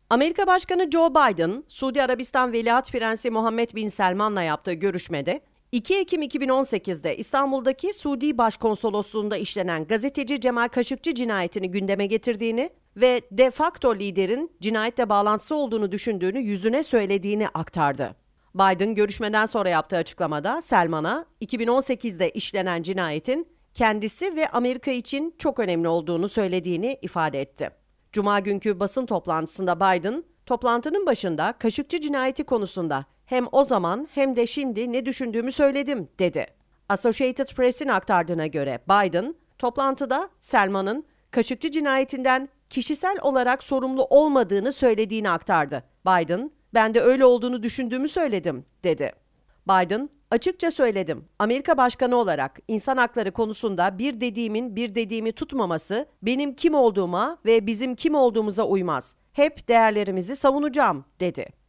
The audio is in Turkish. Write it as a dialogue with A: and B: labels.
A: Amerika Başkanı Joe Biden, Suudi Arabistan Veliaht Prensi Muhammed Bin Selman'la yaptığı görüşmede 2 Ekim 2018'de İstanbul'daki Suudi Başkonsolosluğu'nda işlenen gazeteci Cemal Kaşıkçı cinayetini gündeme getirdiğini ve de facto liderin cinayetle bağlantısı olduğunu düşündüğünü yüzüne söylediğini aktardı. Biden görüşmeden sonra yaptığı açıklamada Selman'a 2018'de işlenen cinayetin kendisi ve Amerika için çok önemli olduğunu söylediğini ifade etti. Cuma günkü basın toplantısında Biden, toplantının başında Kaşıkçı cinayeti konusunda hem o zaman hem de şimdi ne düşündüğümü söyledim, dedi. Associated Press'in aktardığına göre Biden, toplantıda Selman'ın Kaşıkçı cinayetinden kişisel olarak sorumlu olmadığını söylediğini aktardı. Biden, ben de öyle olduğunu düşündüğümü söyledim, dedi. Biden, açıkça söyledim. Amerika Başkanı olarak insan hakları konusunda bir dediğimin bir dediğimi tutmaması benim kim olduğuma ve bizim kim olduğumuza uymaz. Hep değerlerimizi savunacağım, dedi.